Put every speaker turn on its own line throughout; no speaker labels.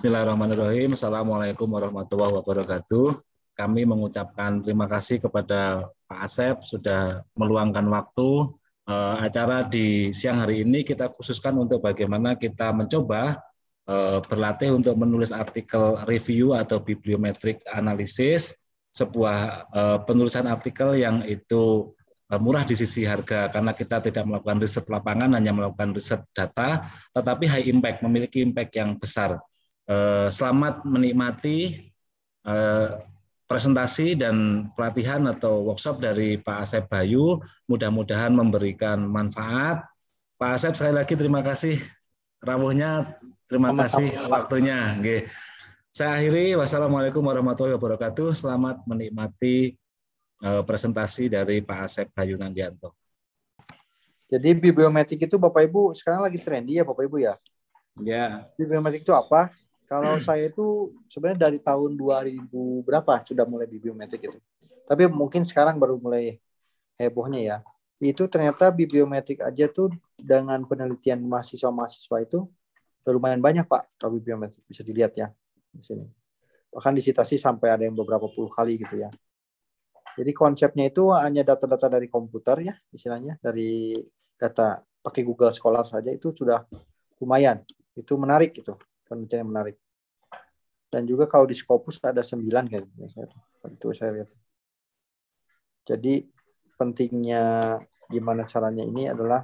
Bismillahirrahmanirrahim. Assalamualaikum warahmatullahi wabarakatuh. Kami mengucapkan terima kasih kepada Pak Asep sudah meluangkan waktu. Acara di siang hari ini kita khususkan untuk bagaimana kita mencoba berlatih untuk menulis artikel review atau bibliometrik analisis, sebuah penulisan artikel yang itu murah di sisi harga karena kita tidak melakukan riset lapangan, hanya melakukan riset data, tetapi high impact, memiliki impact yang besar. Selamat menikmati presentasi dan pelatihan atau workshop dari Pak Asep Bayu. Mudah-mudahan memberikan manfaat. Pak Asep, sekali lagi terima kasih rawuhnya, terima kasih waktunya. Saya akhiri, wassalamualaikum warahmatullahi wabarakatuh. Selamat menikmati presentasi dari Pak Asep Bayu Nandianto.
Jadi bibliometrik itu Bapak Ibu sekarang lagi trendy ya Bapak Ibu ya?
Ya.
Bibliometrik itu apa? Kalau saya itu sebenarnya dari tahun 2000 berapa sudah mulai bibliometrik itu. Tapi mungkin sekarang baru mulai hebohnya ya. Itu ternyata bibliometrik aja tuh dengan penelitian mahasiswa-mahasiswa itu lumayan banyak Pak kalau bibliometrik, bisa dilihat ya di sini. Bahkan disitasi sampai ada yang beberapa puluh kali gitu ya. Jadi konsepnya itu hanya data-data dari komputer ya, istilahnya dari data pakai Google Scholar saja itu sudah lumayan. Itu menarik gitu, penelitian yang menarik. Dan juga kalau di Scopus ada 9 kayaknya. Itu saya lihat. Jadi pentingnya gimana caranya ini adalah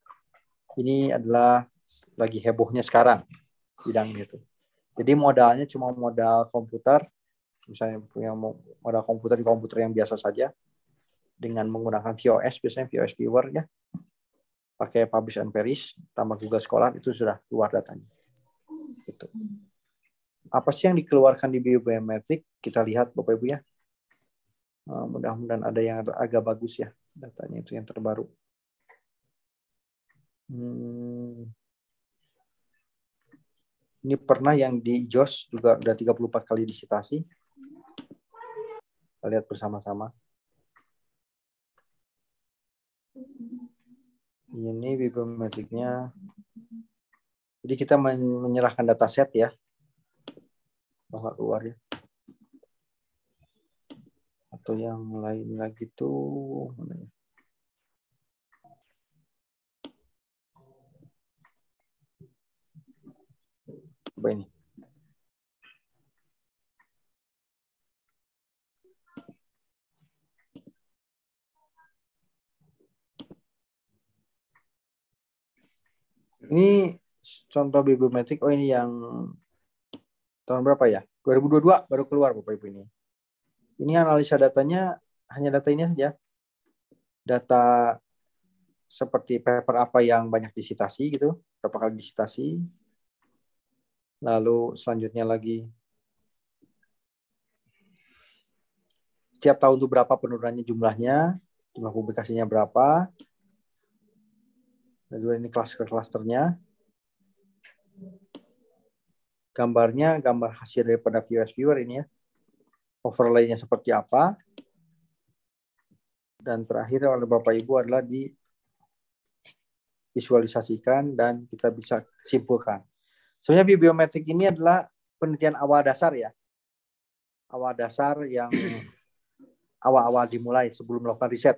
lagi hebohnya sekarang bidangnya itu. Jadi modalnya cuma modal komputer, misalnya punya modal komputer di komputer yang biasa saja dengan menggunakan VOS, biasanya VOS Viewer ya, pakai Publish and Perish tambah Google Scholar itu sudah keluar datanya. Gitu. Apa sih yang dikeluarkan di bibliometrik? Kita lihat Bapak Ibu ya. Mudah-mudahan ada yang agak bagus ya datanya itu yang terbaru. Ini pernah yang di JOS juga udah 34 kali disitasi. Kita lihat bersama-sama. Ini bibliometriknya. Jadi kita menyerahkan dataset ya. Bahwa keluar ya. Atau yang lain lagi tuh mana ya? Coba ini. Ini contoh bibliometrik. Oh ini yang tahun berapa ya? 2022 baru keluar Bapak Ibu ini. Ini analisa datanya hanya data ini saja. Data seperti paper apa yang banyak disitasi gitu, berapa kali disitasi. Lalu selanjutnya lagi setiap tahun itu berapa penurunannya jumlahnya, jumlah publikasinya berapa. Lalu ini klaster-klasternya. Gambarnya gambar hasil daripada VOS Viewer ini ya. Overlay-nya seperti apa. Dan terakhir oleh Bapak Ibu adalah divisualisasikan dan kita bisa simpulkan. Sebenarnya bibliometrik ini adalah penelitian awal dasar ya. Awal dasar yang awal-awal dimulai sebelum melakukan riset.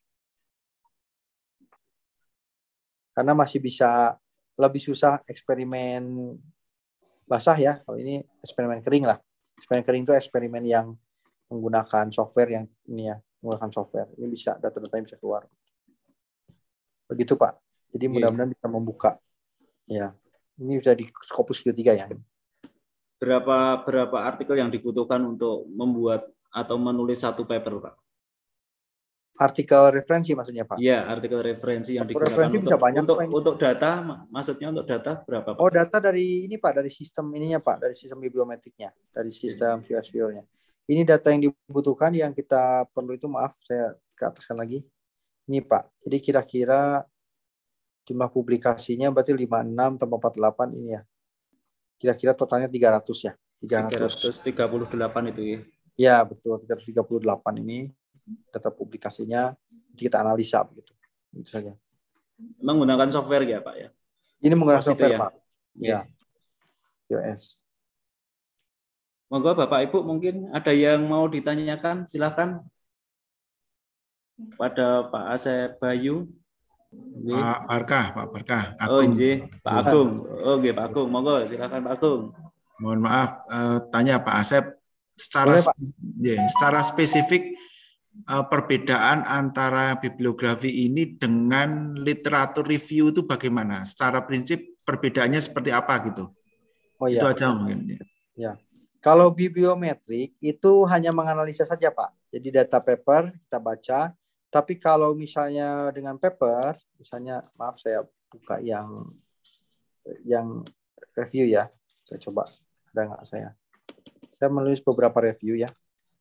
Karena masih bisa lebih susah eksperimen basah ya. Kalau ini eksperimen kering lah. Eksperimen kering itu eksperimen yang menggunakan software yang ini ya, menggunakan software. Ini bisa data-datanya bisa keluar. Begitu Pak. Jadi mudah-mudahan bisa membuka. Ya. Ini sudah di Scopus Q3 ya.
Berapa artikel yang dibutuhkan untuk membuat atau menulis satu paper, Pak?
Artikel referensi maksudnya, Pak?
Iya, artikel referensi yang digunakan
referensi bisa banyak,
untuk data, maksudnya untuk data berapa, Pak?
Oh, data dari ini, Pak, dari sistem ininya, Pak, dari sistem bibliometriknya, dari sistem VOS Viewer-nya. Ini data yang dibutuhkan, yang kita perlu itu, maaf, saya ke ataskan lagi. Ini, Pak, jadi kira-kira jumlah publikasinya berarti 56 tambah 48 ini ya. Kira-kira totalnya 300 ya.
338 itu ya.
Ya, betul. 338 ini data publikasinya kita analisa begitu. Itu saja.
Menggunakan software ya, Pak ya?
Ini menggunakan software,
ya?
Pak. Ya. VOS.
Monggo Bapak Ibu mungkin ada yang mau ditanyakan, silakan pada Pak Asep Bayu.
Pak Barkah,
Oh,
Agung.
Pak Agung. Oh, Pak Agung. Monggo silakan Pak Agung.
Mohon maaf, tanya Pak Asep,
Boleh, Pak.
secara spesifik perbedaan antara bibliografi ini dengan literatur review itu bagaimana? Secara prinsip perbedaannya seperti apa gitu?
Oh
Itu
ya.
aja mungkin.
Ya. Kalau bibliometrik itu hanya menganalisa saja, Pak. Jadi data paper kita baca. Tapi kalau misalnya dengan paper, misalnya maaf saya buka yang review ya. Saya coba ada nggak saya? Saya menulis beberapa review ya.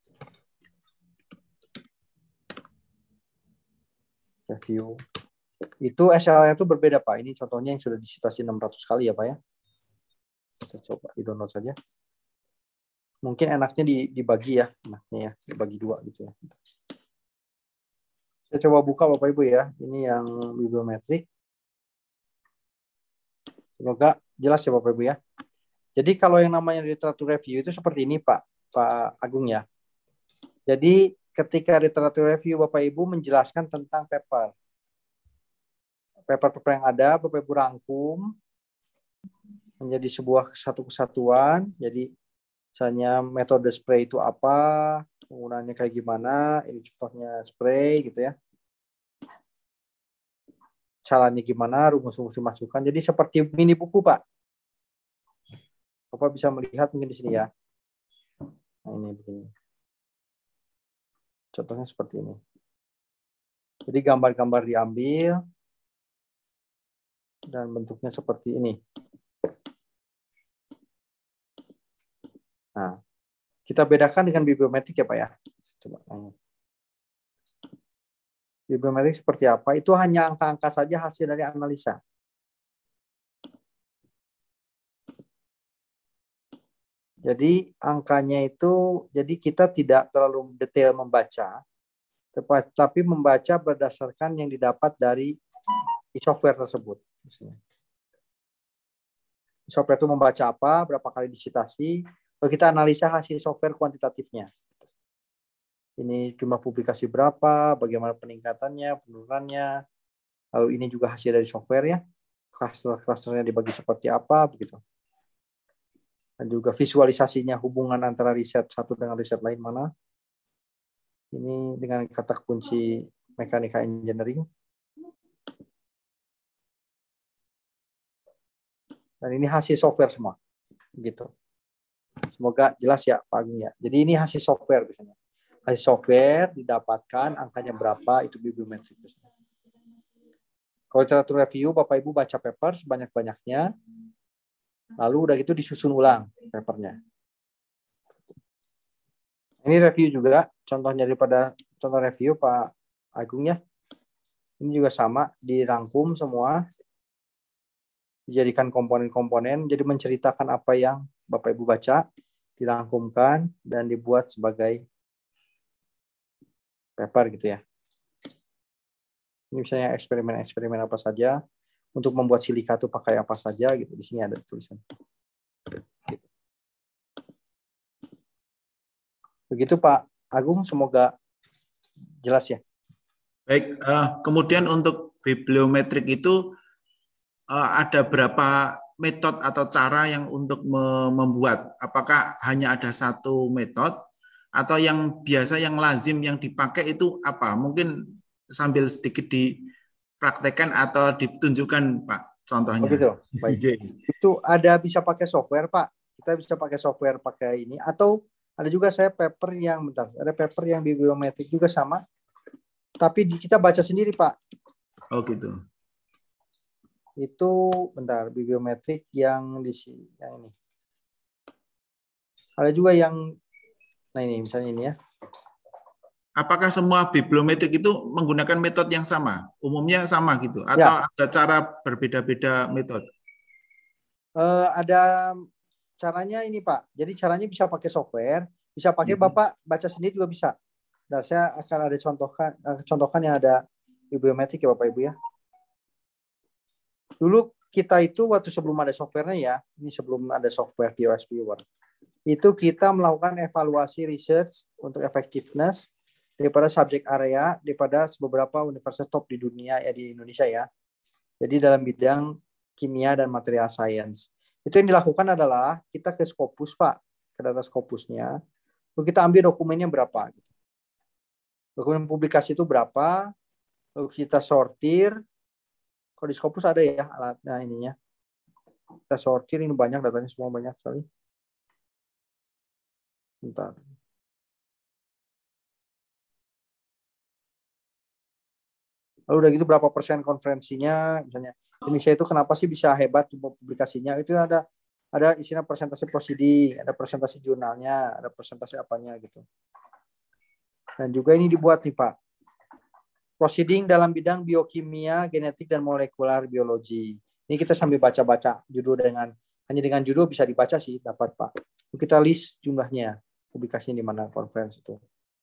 Review. Itu SLA itu berbeda, Pak. Ini contohnya yang sudah disitasi 600 kali ya, Pak ya. Kita coba di-download saja. Mungkin enaknya dibagi ya, enaknya ya, dibagi 2 gitu ya. Saya coba buka Bapak Ibu ya. Ini yang bibliometrik. Semoga jelas ya Bapak Ibu ya. Jadi kalau yang namanya literatur review itu seperti ini Pak Agung ya. Jadi ketika literatur review Bapak Ibu menjelaskan tentang paper. Paper-paper yang ada Bapak Ibu rangkum menjadi sebuah satu kesatuan. Jadi misalnya metode spray itu apa, penggunaannya kayak gimana, ini contohnya spray gitu ya. Caranya gimana, rumus-rumus dimasukkan. Jadi seperti mini buku, Pak. Bapak bisa melihat mungkin di sini ya. Nah, ini begini. Contohnya seperti ini. Jadi gambar-gambar diambil dan bentuknya seperti ini. Nah, kita bedakan dengan bibliometrik ya, Pak ya. Coba. Bibliometrik seperti apa? Itu hanya angka-angka saja hasil dari analisa. Jadi angkanya itu, jadi kita tidak terlalu detail membaca, tapi membaca berdasarkan yang didapat dari software tersebut. Software itu membaca apa, berapa kali disitasi, lalu kita analisa hasil software kuantitatifnya. Ini jumlah publikasi berapa, bagaimana peningkatannya, penurunannya, lalu ini juga hasil dari software ya, cluster-clusternya dibagi seperti apa, begitu. Dan juga visualisasinya hubungan antara riset satu dengan riset lain mana. Ini dengan kata kunci mekanika engineering. Dan ini hasil software semua. Gitu. Semoga jelas ya Pak Agung ya. Jadi ini hasil software biasanya. Hasil software didapatkan, angkanya berapa, itu bibliometrik. Kalau literatur review, Bapak Ibu baca paper sebanyak-banyaknya. Lalu udah gitu disusun ulang papernya. Ini review juga, contohnya daripada contoh review Pak Agung ya. Ini juga sama, dirangkum semua, dijadikan komponen-komponen, jadi menceritakan apa yang Bapak Ibu baca, dirangkumkan, dan dibuat sebagai paper gitu ya. Ini misalnya eksperimen-eksperimen apa saja, untuk membuat silika itu pakai apa saja gitu. Di sini ada tulisan. Begitu Pak Agung, semoga jelas ya.
Baik, kemudian untuk bibliometrik itu ada berapa metode atau cara yang untuk membuat? Apakah hanya ada satu metode atau yang biasa yang lazim yang dipakai itu apa? Mungkin sambil sedikit dipraktekkan atau ditunjukkan Pak contohnya.
Begitu. Baik. Itu ada bisa pakai software Pak. Kita bisa pakai software pakai ini atau ada juga saya paper yang bentar. Ada paper yang bibliometrik juga sama. Tapi kita baca sendiri Pak.
Oh gitu.
Itu bentar bibliometrik yang di sini yang ini. Ada juga yang nah ini misalnya ini ya.
Apakah semua bibliometrik itu menggunakan metode yang sama? Umumnya sama gitu atau
ya.
ada cara berbeda-beda metode?
Ada caranya ini Pak. Jadi caranya bisa pakai software, bisa pakai Bapak baca sendiri juga bisa. Dan saya akan ada contohkan yang ada bibliometrik ya Bapak Ibu ya. Dulu kita itu waktu sebelum ada softwarenya ya, ini sebelum ada software POS Viewer. itu kita melakukan evaluasi research untuk effectiveness daripada subject area daripada beberapa universitas top di dunia ya, di Indonesia ya. Jadi dalam bidang kimia dan material science. Itu yang dilakukan adalah kita ke Scopus, Pak, ke data Scopusnya. Lalu kita ambil dokumennya berapa. Dokumen publikasi itu berapa, lalu kita sortir. Kalau di Scopus ada ya alatnya ininya. Kita sortir, ini banyak datanya, semua banyak sekali. Bentar. Lalu udah gitu berapa persen konferensinya, misalnya Indonesia itu kenapa sih bisa hebat publikasinya, itu ada isinya presentasi proceeding, ada presentasi jurnalnya, ada presentasi apanya gitu. Dan juga ini dibuat nih Pak, proceeding dalam bidang biokimia, genetik dan molekular biologi. Ini kita sambil baca-baca judul hanya dengan judul bisa dibaca sih, dapat Pak. Kita list jumlahnya, publikasinya di mana konferensi itu.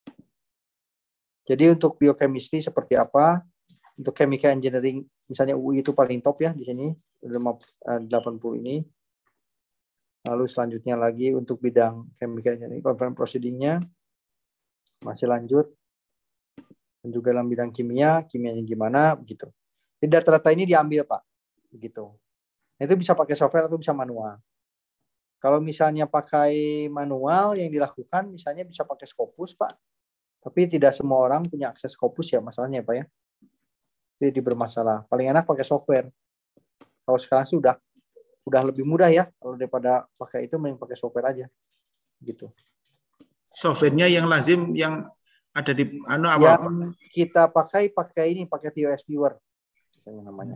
Jadi untuk biochemistry seperti apa? Untuk chemical engineering, misalnya UI itu paling top ya di sini, 80 ini. Lalu selanjutnya lagi untuk bidang chemical engineering, conference proceeding-nya masih lanjut. Dan juga dalam bidang kimianya gimana, begitu. Jadi data-data ini diambil Pak, begitu. Itu bisa pakai software atau bisa manual. Kalau misalnya pakai manual yang dilakukan, misalnya bisa pakai Scopus Pak. Tapi tidak semua orang punya akses Scopus ya, masalahnya Pak ya. Jadi bermasalah. Paling enak pakai software. Kalau sekarang sih udah lebih mudah ya. Kalau daripada pakai itu, mending pakai software aja. Gitu.
Softwarenya yang lazim yang ada di apa?
Yang kita pakai VOS Viewer namanya.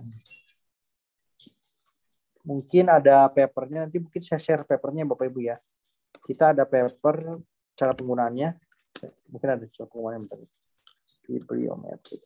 Mungkin ada papernya, nanti mungkin saya share papernya Bapak Ibu ya. Kita ada paper cara penggunaannya. Mungkin ada cara penggunaannya bentar. Bibliometrik.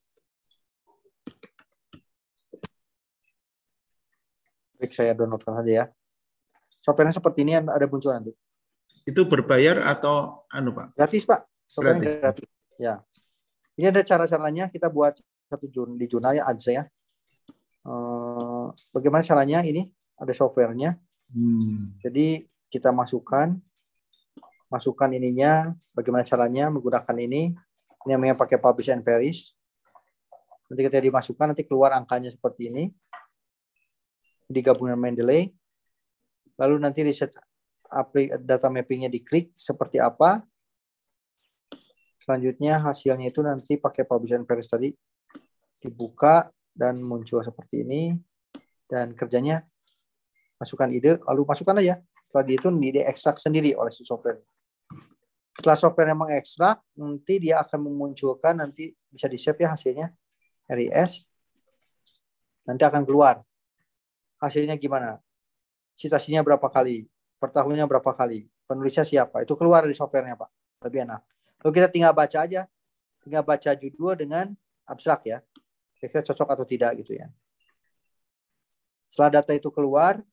Baik, saya downloadkan saja ya. Softwarenya seperti ini, ada muncul nanti.
Itu berbayar atau Pak?
Gratis Pak. Softwarenya gratis. Ya. Ini ada cara-caranya, kita buat di jurnal ya, aja ya. Bagaimana caranya ini? Ada softwarenya. Jadi kita masukkan ininya, bagaimana caranya menggunakan ini namanya pakai publish and perish. Nanti ketika dimasukkan, nanti keluar angkanya seperti ini. Digabungkan Mendeley. Lalu nanti research data mappingnya diklik seperti apa. Selanjutnya hasilnya itu nanti pakai publish and perish tadi dibuka dan muncul seperti ini. Dan kerjanya masukkan ide, lalu masukkan aja. Setelah itu ide ekstrak sendiri oleh si software. Setelah software yang mengekstrak, nanti dia akan memunculkan, nanti bisa di-save ya hasilnya, RIS. Nanti akan keluar. Hasilnya gimana? Citasinya berapa kali? Per tahunnya berapa kali? Penulisnya siapa? Itu keluar dari softwarenya Pak. Lebih enak. Lalu kita tinggal baca aja. Tinggal baca judul dengan abstrak ya. Kira-kira cocok atau tidak gitu ya. Setelah data itu keluar,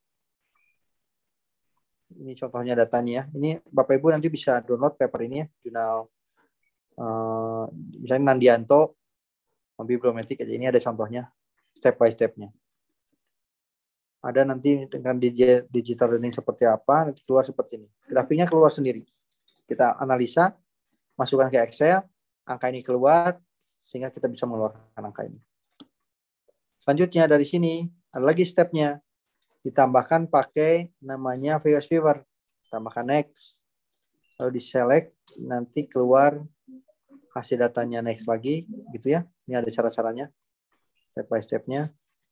ini contohnya datanya ya. Ini Bapak Ibu nanti bisa download paper ini ya, jurnal misalnya Nandianto, bibliometrik aja. Ini ada contohnya, step by step-nya. Ada nanti dengan digital learning seperti apa, nanti keluar seperti ini. Grafiknya keluar sendiri. Kita analisa, masukkan ke Excel, angka ini keluar, sehingga kita bisa mengeluarkan angka ini. Selanjutnya dari sini, ada lagi stepnya. Ditambahkan pakai namanya VOS Viewer. Tambahkan next. Lalu di-select, nanti keluar hasil datanya next lagi. Gitu ya. Ini ada cara-caranya. Step by step-nya.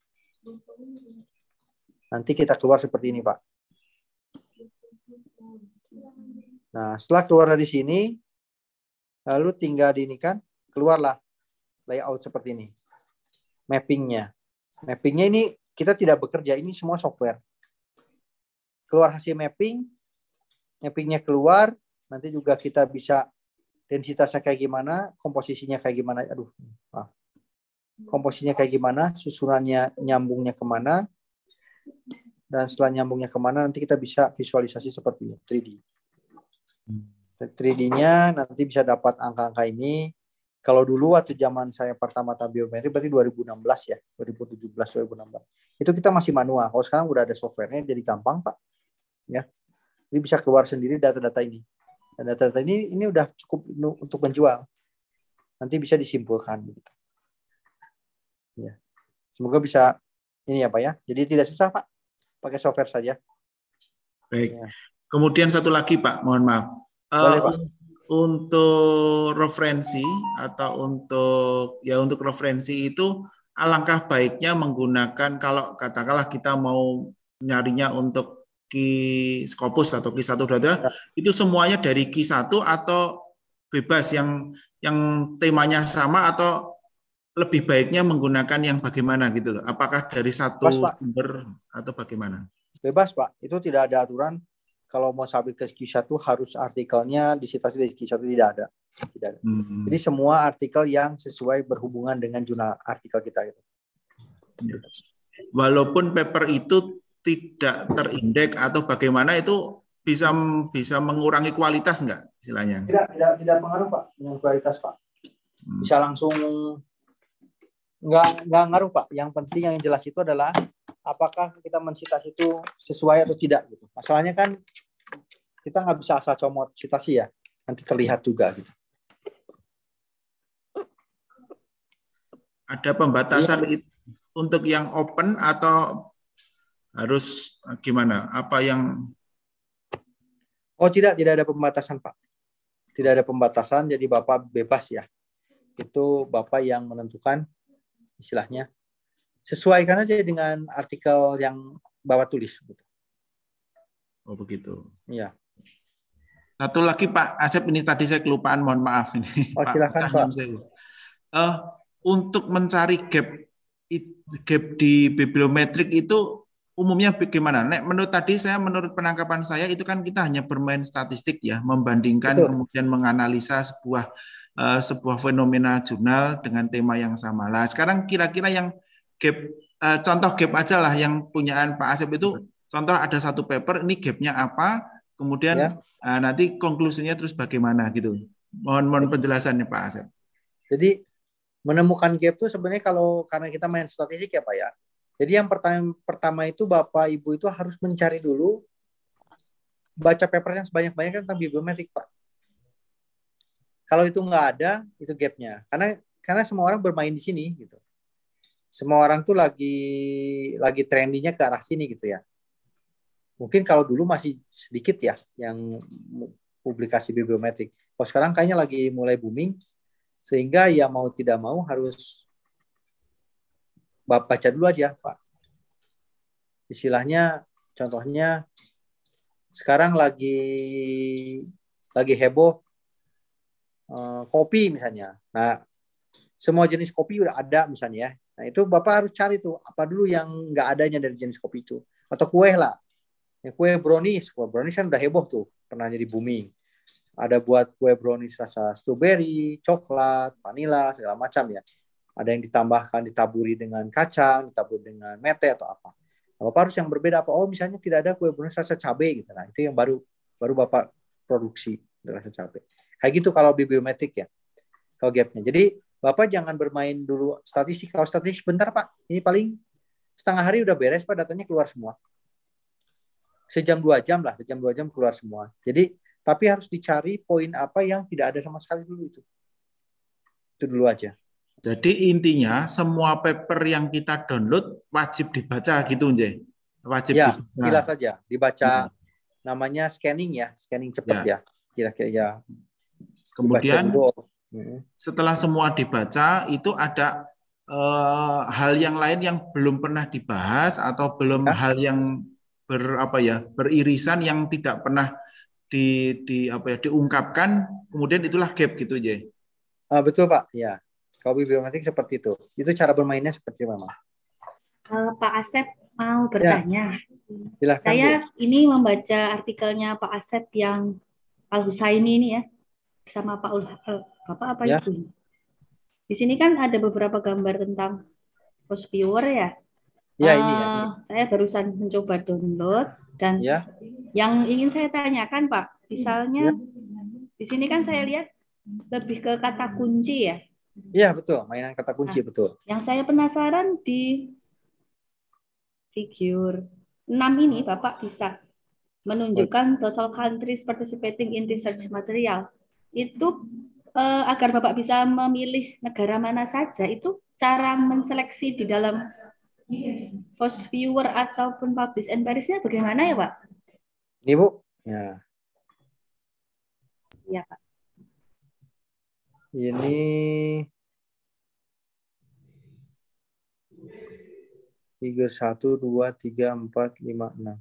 Nanti kita keluar seperti ini, Pak. Nah, setelah keluar dari sini, lalu tinggal diinikan, keluarlah layout seperti ini. Mapping-nya. Mapping-nya ini kita tidak bekerja, ini semua software. Keluar hasil mapping, mapping-nya keluar, nanti juga kita bisa densitasnya kayak gimana, komposisinya kayak gimana, komposisinya kayak gimana, susunannya nyambungnya kemana, dan setelah nyambungnya kemana, nanti kita bisa visualisasi seperti ini, 3D. 3D-nya nanti bisa dapat angka-angka ini. Kalau dulu waktu zaman saya pertama biometrik berarti 2016 ya, 2017 2016. Itu kita masih manual. Kalau sekarang udah ada softwarenya jadi gampang, Pak. Ya. Jadi bisa keluar sendiri data-data ini. Dan data-data ini udah cukup untuk menjual. Nanti bisa disimpulkan. Gitu. Ya. Semoga bisa ini ya Pak ya. Jadi tidak susah Pak. Pakai software saja.
Baik.
Ya.
Kemudian satu lagi Pak, mohon maaf.
Boleh Pak.
Untuk referensi atau untuk referensi itu alangkah baiknya menggunakan, kalau katakanlah kita mau nyarinya untuk Ki Scopus atau Ki 1 data, itu semuanya dari Ki 1 atau bebas yang temanya sama, atau lebih baiknya menggunakan yang bagaimana gitu loh. Apakah dari satu sumber atau bagaimana?
Bebas Pak, itu tidak ada aturan kalau mau submit ke Ki 1 harus artikelnya disitasi dari Ki 1, tidak ada. Tidak ada. Jadi semua artikel yang sesuai berhubungan dengan jurnal artikel kita itu.
Walaupun paper itu tidak terindeks atau bagaimana, itu bisa mengurangi kualitas enggak istilahnya?
Tidak pengaruh Pak dengan kualitas Pak. Bisa langsung enggak ngaruh Pak. Yang penting yang jelas itu adalah apakah kita mensitasi itu sesuai atau tidak gitu. Masalahnya kan kita nggak bisa asal comot citasi ya. Nanti terlihat juga gitu.
Ada pembatasan itu untuk yang open atau harus gimana? Apa yang...
Oh tidak ada pembatasan Pak. Tidak ada pembatasan, jadi Bapak bebas ya. Itu Bapak yang menentukan istilahnya. Sesuaikan aja dengan artikel yang Bapak tulis.
Oh begitu.
Iya.
Satu lagi Pak Asep, ini tadi saya kelupaan, mohon maaf ini.
Oh silakan Pak.
Untuk mencari gap di bibliometrik itu umumnya bagaimana? Menurut penangkapan saya itu kan kita hanya bermain statistik ya, membandingkan. Betul. Kemudian menganalisa sebuah fenomena jurnal dengan tema yang sama. Lah sekarang kira-kira yang gap, contoh gap aja lah yang punyaan Pak Asep itu. Contoh ada satu paper, ini gapnya apa, kemudian ya. Nanti konklusinya terus bagaimana gitu. Mohon penjelasannya Pak Asep.
Jadi menemukan gap itu sebenarnya karena kita main statistik ya Pak ya. Jadi yang pertama itu Bapak Ibu itu harus mencari dulu, baca paper yang sebanyak-banyaknya tentang bibliometrik Pak. Kalau itu nggak ada, itu gapnya. Karena semua orang bermain di sini gitu. Semua orang tuh lagi trendinya ke arah sini gitu ya. Mungkin kalau dulu masih sedikit ya yang publikasi bibliometrik. Kalau sekarang kayaknya lagi mulai booming, sehingga ya mau tidak mau harus baca dulu aja Pak. Istilahnya, contohnya sekarang lagi heboh kopi misalnya. Nah, semua jenis kopi udah ada misalnya. Nah itu Bapak harus cari tuh apa dulu yang nggak adanya dari jenis kopi itu. Atau kue lah. Kue brownies kan udah heboh tuh, pernah jadi booming. Ada buat kue brownies rasa strawberry, coklat, vanila, segala macam ya. Ada yang ditaburi dengan kacang, ditaburi dengan mete atau apa. Nah, Bapak harus yang berbeda apa? Oh misalnya tidak ada kue brownies rasa cabai gitu. Nah itu yang baru Bapak produksi rasa cabai. Kayak gitu kalau bibliometrik ya. Kalau gapnya. Jadi Bapak jangan bermain dulu statistik. Kalau statistik bentar Pak. Ini paling setengah hari udah beres Pak, datanya keluar semua. Sejam 2 jam lah, sejam 2 jam keluar semua. Jadi, tapi harus dicari poin apa yang tidak ada sama sekali dulu itu. Itu dulu aja.
Jadi intinya semua paper yang kita download wajib dibaca gitu, Nje. Wajib
ya, jelas saja dibaca. Namanya scanning ya, scanning cepat ya. Kira-kira ya.
Kemudian setelah semua dibaca itu ada hal yang lain yang belum pernah dibahas atau belum hal yang beririsan yang tidak pernah diungkapkan, kemudian itulah gap gitu aja.
Betul Pak, ya. Kalau bibliometrik seperti itu. Itu cara bermainnya seperti itu memang.
Pak Asep mau bertanya.
Ya.
Saya ini membaca artikelnya Pak Asep yang Al-Husaini ini ya, sama Pak Bapak apa
ya.
itu? Di sini kan ada beberapa gambar tentang post viewer ya.
Ya, ini ya.
Saya barusan mencoba download dan yang ingin saya tanyakan Pak, misalnya di sini kan saya lihat lebih ke kata kunci ya.
Iya betul, mainan kata kunci betul.
Yang saya penasaran di figur 6 ini Bapak bisa menunjukkan total countries participating in research material. Itu agar Bapak bisa memilih negara mana saja, itu cara menseleksi di dalam Post Viewer ataupun Publish and Paris-nya bagaimana ya, Pak?
Ini, Bu. Ya.
Iya, Pak.
Ini 3, 1, 2, 3, 4, 5, 6.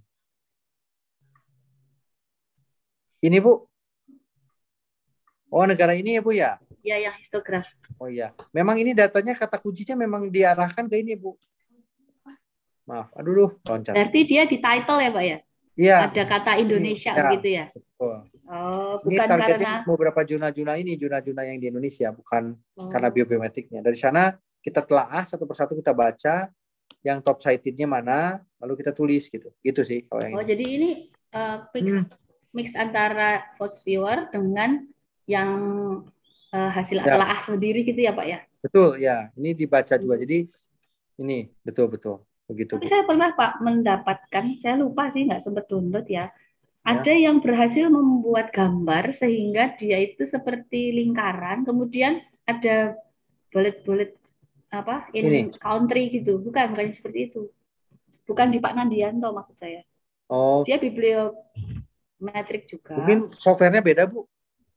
Ini, Bu. Oh, negara ini ya, Bu ya?
Iya, yang histograf.
Oh iya. Memang ini datanya kata kuncinya memang diarahkan ke ini, Bu. Maaf. Aduh, loncat.
Berarti dia di title ya, Pak ya?
Iya.
Ada kata Indonesia
ya,
begitu ya?
Betul.
Oh,
ini
bukan
targetnya
karena
beberapa zona-zona yang di Indonesia, bukan karena biometriknya. Dari sana kita telaah satu persatu, kita baca yang top cited-nya mana, lalu kita tulis gitu. Gitu sih kalau yang ini.
Jadi ini mix antara Post Viewer dengan yang hasil telaah sendiri gitu ya, Pak ya? Betul
ya. Ini dibaca juga. Jadi ini betul begitu.
Tapi saya pernah Pak mendapatkan, saya lupa sih nggak sempat download ya. Ada yang berhasil membuat gambar sehingga dia itu seperti lingkaran, kemudian ada bullet-bullet apa in country gitu, bukan seperti itu. Bukan di Pak Nandianto maksud saya.
Oh.
Dia bibliometrik juga.
Mungkin softwarenya beda, Bu.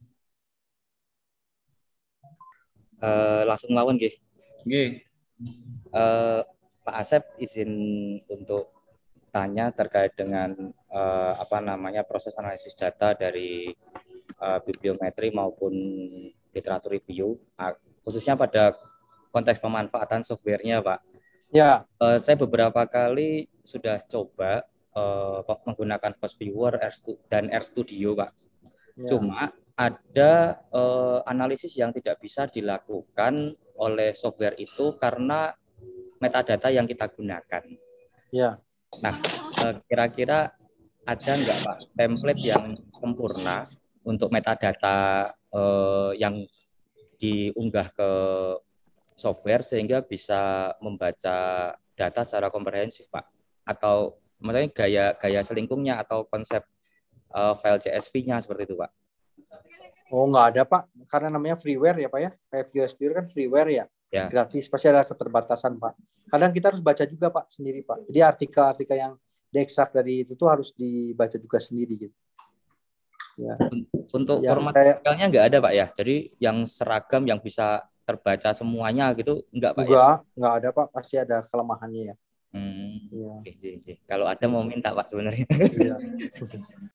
Langsung lawan nggih.
Nggih.
Pak Asep izin untuk tanya terkait dengan proses analisis data dari bibliometri maupun literatur review, khususnya pada konteks pemanfaatan softwarenya, Pak.
Ya.
Saya beberapa kali sudah coba menggunakan Post Viewer dan RStudio, Pak. Ya. Cuma ada analisis yang tidak bisa dilakukan oleh software itu karena metadata yang kita gunakan.
Ya.
Nah, kira-kira ada nggak Pak template yang sempurna untuk metadata yang diunggah ke software sehingga bisa membaca data secara komprehensif, Pak? Atau maksudnya gaya selingkungnya atau konsep file CSV-nya seperti itu, Pak?
Oh, nggak ada, Pak. Karena namanya freeware ya, Pak ya. Kayak VSBR kan freeware ya. Gratis, pasti ada keterbatasan, Pak. Kadang kita harus baca juga, Pak, sendiri, Pak. Jadi artikel-artikel yang diekstrak dari itu tuh harus dibaca juga sendiri gitu.
Ya. Untuk format artikelnya nggak ada, Pak ya. Jadi yang seragam yang bisa terbaca semuanya gitu nggak, Pak?
Nggak ada, Pak. Pasti ada kelemahannya ya.
Ya. Kalau ada mau minta, Pak, sebenarnya.
Ya.